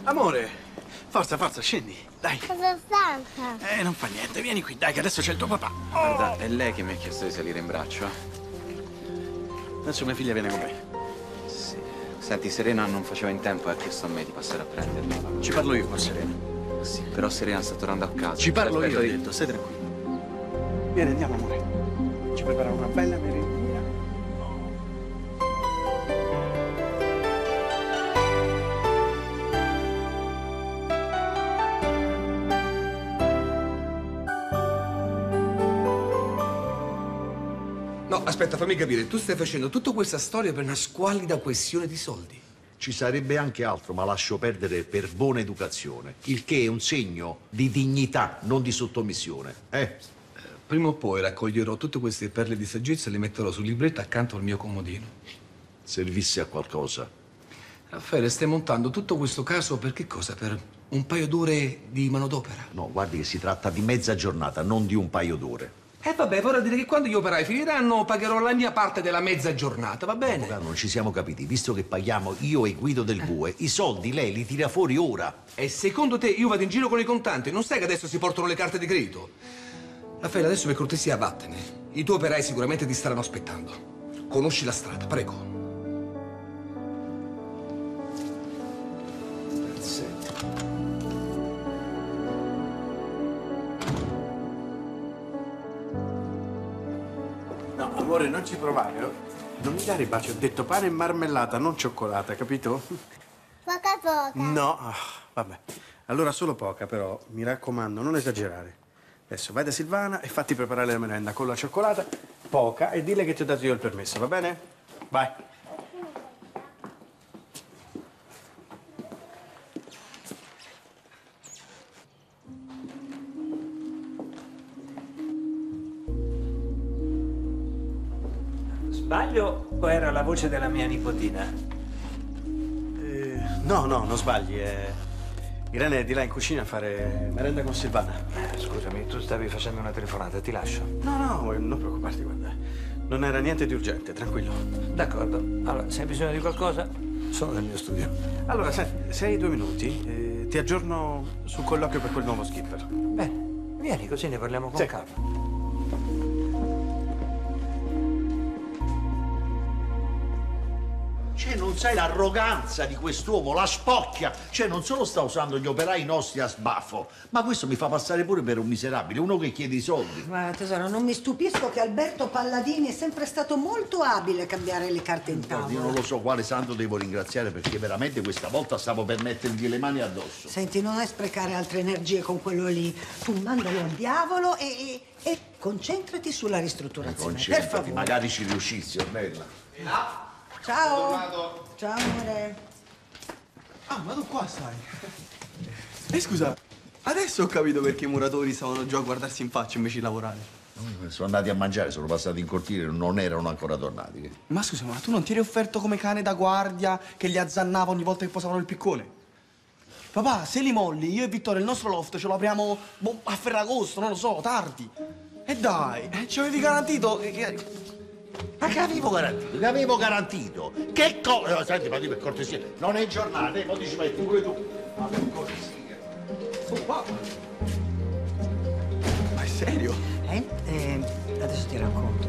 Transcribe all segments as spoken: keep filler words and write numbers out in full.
Amore, forza, forza, scendi, dai. Sono stanca. Eh, non fa niente, vieni qui, dai, che adesso c'è il tuo papà. Oh. Guarda, è lei che mi ha chiesto di salire in braccio. Adesso mia figlia viene con me. Sì. Senti, Serena non faceva in tempo e ha chiesto a me di passare a prenderla. Ci parlo io con Serena. Sì, però Serena sta tornando a casa. Ci parlo io, ho di... detto, stai tranquillo. Vieni, andiamo, amore. Ci prepara una bella merendina. No, aspetta, fammi capire. Tu stai facendo tutta questa storia per una squallida questione di soldi. Ci sarebbe anche altro, ma lascio perdere per buona educazione. Il che è un segno di dignità, non di sottomissione. Eh? Prima o poi raccoglierò tutte queste perle di saggezza e le metterò sul libretto accanto al mio comodino. Servisse a qualcosa. Raffaele, stai montando tutto questo caso per che cosa? Per un paio d'ore di manodopera? No, guardi che si tratta di mezza giornata, non di un paio d'ore. Eh vabbè, vorrà dire che quando gli operai finiranno pagherò la mia parte della mezza giornata, va bene? Avvocato, non ci siamo capiti. Visto che paghiamo io e Guido del Bue, i soldi lei li tira fuori ora. E secondo te io vado in giro con i contanti? Non sai che adesso si portano le carte di credito? Raffaele, adesso per cortesia vattene. I tuoi operai sicuramente ti staranno aspettando. Conosci la strada, prego. Grazie. No, amore, non ci provare, oh. Non mi dare i baci, ho detto pane e marmellata, non cioccolata, capito? Poca poca. No, ah, vabbè. Allora solo poca, però, mi raccomando, non esagerare. Adesso vai da Silvana e fatti preparare la merenda con la cioccolata, poca, e dille che ti ho dato io il permesso, va bene? Vai. Sbaglio o era la voce della mia nipotina? Eh, no, no, non sbagli. È... Irene è di là in cucina a fare merenda con Silvana. Eh, scusami, tu stavi facendo una telefonata, ti lascio. No, no, non preoccuparti, guarda. Non era niente di urgente, tranquillo. D'accordo. Allora, se hai bisogno di qualcosa, sono nel mio studio. Allora, senti, se hai due minuti, eh, ti aggiorno sul colloquio per quel nuovo skipper. Bene, vieni così ne parliamo con Sì. calma. Cioè, non sai l'arroganza di quest'uomo, la spocchia. Cioè, non solo sta usando gli operai nostri a sbaffo, ma questo mi fa passare pure per un miserabile, uno che chiede i soldi. Guarda, tesoro, non mi stupisco che Alberto Palladini è sempre stato molto abile a cambiare le carte in Guardi, io tavola. non lo so quale santo devo ringraziare, perché veramente questa volta stavo per mettergli le mani addosso. Senti, non è sprecare altre energie con quello lì. Tu mandalo al diavolo e, e, e concentrati sulla ristrutturazione. Per Concentrati, favore. magari ci riuscissi, Ornella. Ciao. Ciao, amore. Ah, ma tu qua stai? E scusa, adesso ho capito perché i muratori stavano già a guardarsi in faccia invece di lavorare. Sono andati a mangiare, sono passati in cortile, non erano ancora tornati. Ma scusa, ma tu non ti eri offerto come cane da guardia che li azzannava ogni volta che posavano il piccone? Papà, se li molli, io e Vittorio il nostro loft ce lo apriamo boh, a Ferragosto, non lo so, tardi. E dai, eh, ci avevi garantito che... che... Ma che avevo garantito? Che avevo garantito? Che cosa? Senti, ma di per cortesia, non è giornata, eh, poi ci metti pure tu. Ma per cortesia. Oh, papà. Ma è serio? Eh? Eh, adesso ti racconto.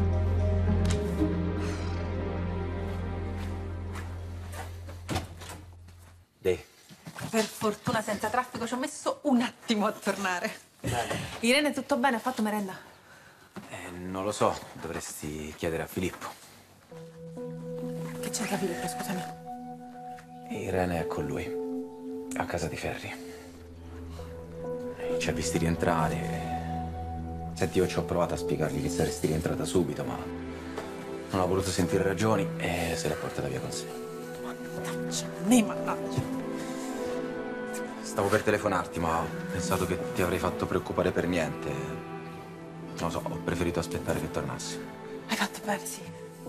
Dei. Per fortuna senza traffico ci ho messo un attimo a tornare. Irene, tutto bene? Ha fatto merenda? Eh, non lo so, dovresti chiedere a Filippo. Che c'entra Filippo, scusami? Irene è con lui, a casa di Ferri. Ci ha visti rientrare. Senti, io ci ho provato a spiegargli che saresti rientrata subito, ma non ha voluto sentire ragioni e se l'è portata via con sé. Mannaggia, ne mannaggia. Stavo per telefonarti, ma ho pensato che ti avrei fatto preoccupare per niente. Non lo so, ho preferito aspettare che tornassi. Hai fatto bene, sì.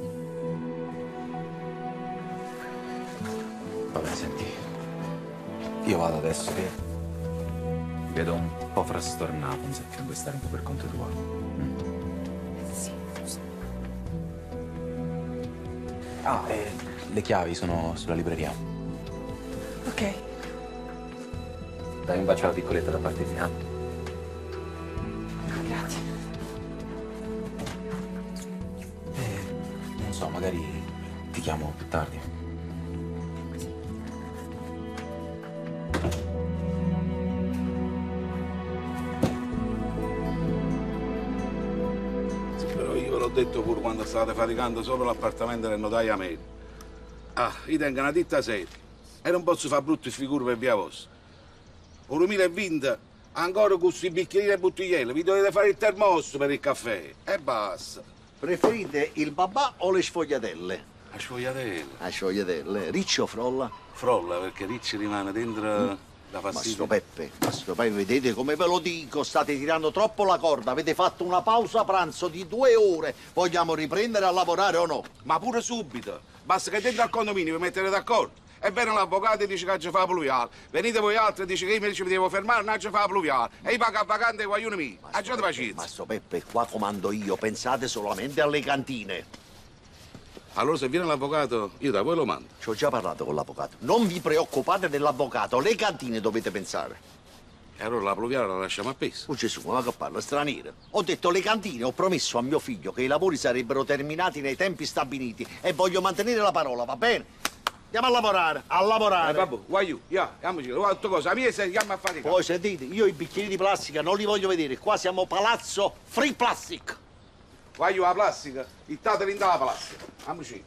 Vabbè, senti, io vado adesso che mi vedo un po' frastornato, mi sa che vuoi stare un po' per conto tuo. Mm. Sì, scusa. Ah, e le chiavi sono sulla libreria. Ok. Dai un bacio alla piccoletta da parte mia. Grazie. Eh, non so, magari ti chiamo più tardi. Sì, però io ve l'ho detto pure quando stavate faticando solo l'appartamento del notaio a me. Ah, io tengo una ditta seria e non posso fare brutte figure per via vostra. Un duemilaventi ancora con questi bicchierini e bottiglielle, vi dovete fare il termosto per il caffè e basta. Preferite il babà o le sfogliatelle? La sfogliatella. La sfogliatelle. Ricci o frolla? Frolla, perché Ricci rimane dentro mm. la Mastro fastidio. Peppe, Mastro Peppe, vedete come ve lo dico, state tirando troppo la corda, avete fatto una pausa pranzo di due ore, vogliamo riprendere a lavorare o no? Ma pure subito, basta che dentro al condominio vi mettete d'accordo. E viene l'avvocato e dice che oggi fa pluviale. Venite voi altri e dice che io invece mi devo fermare, oggi fa pluviale. E io pago a vacante guaglione mio. Aggiate pazienza. Mastro Peppe, qua comando io, pensate solamente alle cantine. Allora se viene l'avvocato, io da voi lo mando. Ci ho già parlato con l'avvocato. Non vi preoccupate dell'avvocato, le cantine dovete pensare. E allora la pluviale la lasciamo appesa. Oh Gesù, ma che parla straniera? Ho detto le cantine, ho promesso a mio figlio che i lavori sarebbero terminati nei tempi stabiliti e voglio mantenere la parola, va bene? Andiamo a lavorare, a lavorare. Eh, babbo, guai, yeah, andiamoci, guarda cosa, la mia si chiama a fatica. Poi sentite, io i bicchieri di plastica non li voglio vedere, qua siamo palazzo Free Plastic. Guai, la plastica, il tate vinta la plastica. Andiamoci.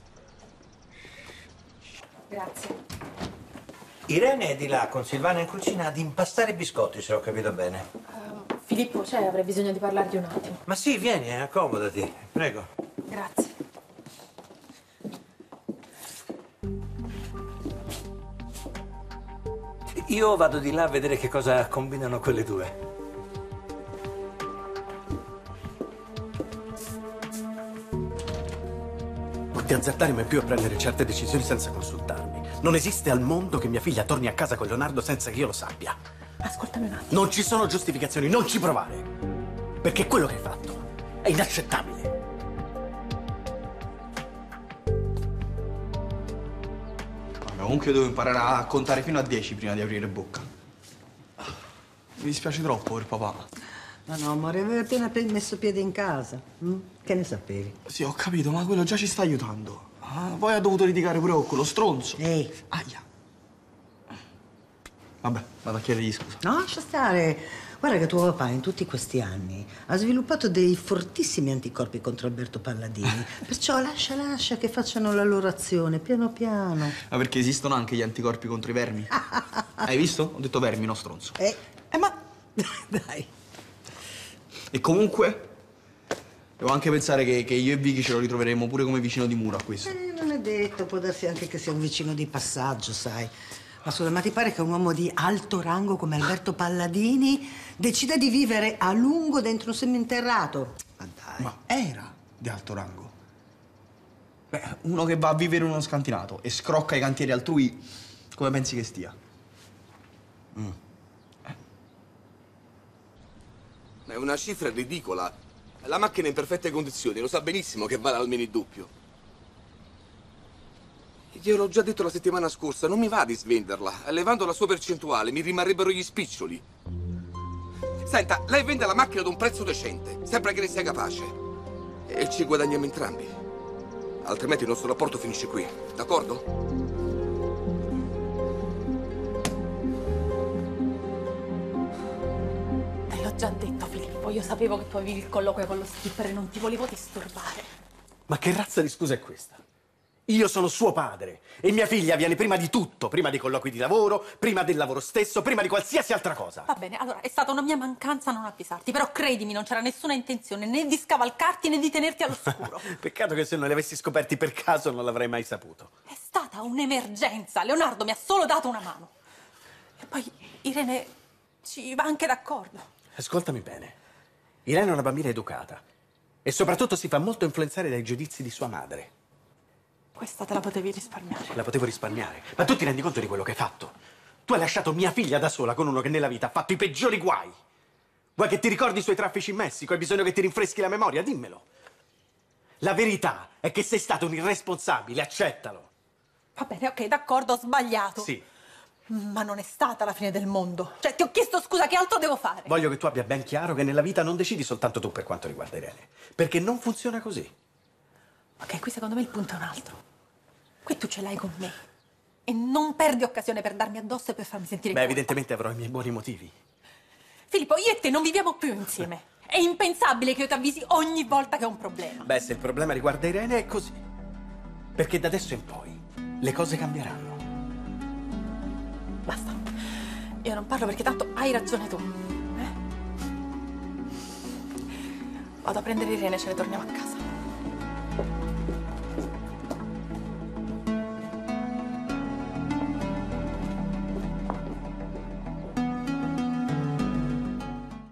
Grazie. Irene è di là con Silvana in cucina ad impastare i biscotti, se ho capito bene. Uh, Filippo, c'è? Avrei bisogno di parlargli un attimo. Ma sì, vieni, accomodati, prego. Grazie. Io vado di là a vedere che cosa combinano quelle due. Non ti azzardare mai più a prendere certe decisioni senza consultarmi. Non esiste al mondo che mia figlia torni a casa con Leonardo senza che io lo sappia. Ascoltami un attimo. Non ci sono giustificazioni, non ci provare. Perché quello che hai fatto è inaccettabile. Comunque devo imparare a contare fino a dieci prima di aprire bocca. Mi dispiace troppo per papà. Ma no, amore, avevi appena pe- messo piede in casa. Mm? Che ne sapevi? Sì, ho capito, ma quello già ci sta aiutando. Ah, poi ha dovuto litigare pure con quello stronzo. Ehi. Aia. Vabbè, vado a chiedergli scusa. No, lascia stare. Guarda che tuo papà in tutti questi anni ha sviluppato dei fortissimi anticorpi contro Alberto Palladini. Perciò lascia, lascia che facciano la loro azione, piano piano. Ma perché esistono anche gli anticorpi contro i vermi? Hai visto? Ho detto vermi, no stronzo. Eh, eh ma... dai. E comunque, devo anche pensare che, che io e Vicky ce lo ritroveremo pure come vicino di muro a questo. Eh, non è detto, può darsi anche che sia un vicino di passaggio, sai. Ma scusa, ma ti pare che un uomo di alto rango come Alberto Palladini decida di vivere a lungo dentro un seminterrato? Ma dai. Ma era di alto rango. Beh, uno che va a vivere in uno scantinato e scrocca i cantieri altrui, come pensi che stia? Mm. È una cifra ridicola. La macchina è in perfette condizioni, lo sa benissimo che vale almeno il doppio. Gliel'ho già detto la settimana scorsa, non mi va di svenderla. Levando la sua percentuale mi rimarrebbero gli spiccioli. Senta, lei vende la macchina ad un prezzo decente, sempre che ne sia capace. E ci guadagniamo entrambi. Altrimenti il nostro rapporto finisce qui, d'accordo? Te l'ho già detto, Filippo. Io sapevo che tu avevi il colloquio con lo skipper e non ti volevo disturbare. Ma che razza di scusa è questa? Io sono suo padre e mia figlia viene prima di tutto, prima dei colloqui di lavoro, prima del lavoro stesso, prima di qualsiasi altra cosa. Va bene, allora è stata una mia mancanza non avvisarti, però credimi, non c'era nessuna intenzione né di scavalcarti né di tenerti all'oscuro. Peccato che se non li avessi scoperti per caso non l'avrei mai saputo. È stata un'emergenza, Leonardo mi ha solo dato una mano. E poi Irene ci va anche d'accordo. Ascoltami bene, Irene è una bambina educata e soprattutto si fa molto influenzare dai giudizi di sua madre. Questa te la potevi risparmiare. La potevo risparmiare, ma tu ti rendi conto di quello che hai fatto? Tu hai lasciato mia figlia da sola con uno che nella vita ha fatto i peggiori guai. Vuoi che ti ricordi i suoi traffici in Messico? Hai bisogno che ti rinfreschi la memoria? Dimmelo. La verità è che sei stato un irresponsabile, accettalo. Va bene, ok, d'accordo, ho sbagliato. Sì, Ma non è stata la fine del mondo. Cioè, ti ho chiesto scusa, che altro devo fare? Voglio che tu abbia ben chiaro che nella vita non decidi soltanto tu per quanto riguarda Irene. Perché non funziona così. Ok, qui secondo me il punto è un altro. Qui tu ce l'hai con me. E non perdi occasione per darmi addosso e per farmi sentire Beh, in colpa. evidentemente avrò i miei buoni motivi. Filippo, io e te non viviamo più insieme. È impensabile che io ti avvisi ogni volta che ho un problema. Beh, se il problema riguarda Irene è così. Perché da adesso in poi le cose cambieranno. Basta. Io non parlo perché tanto hai ragione tu. Eh? Vado a prendere Irene e ce ne torniamo a casa.